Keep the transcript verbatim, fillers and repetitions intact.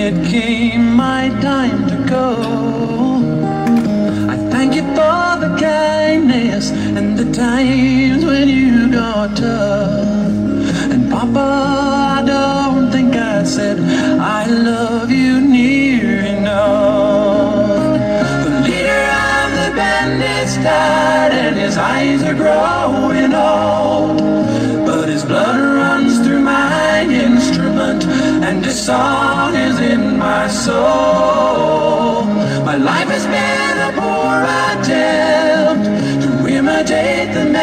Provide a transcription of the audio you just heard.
it came my time to go, I thank you for the kindness and the times when you got tough. And Papa, I don't think I said I love you near enough. The leader of the band is tired and his eyes are growing old, but his blood runs through my instrument and his song is in my soul. My life has been a poor attempt to imitate the